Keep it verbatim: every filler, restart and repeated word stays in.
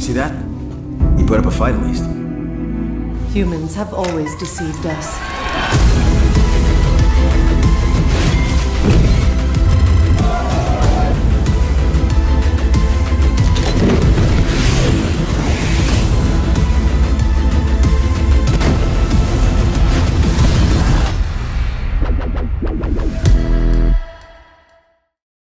See that? He put up a fight at least. Humans have always deceived us.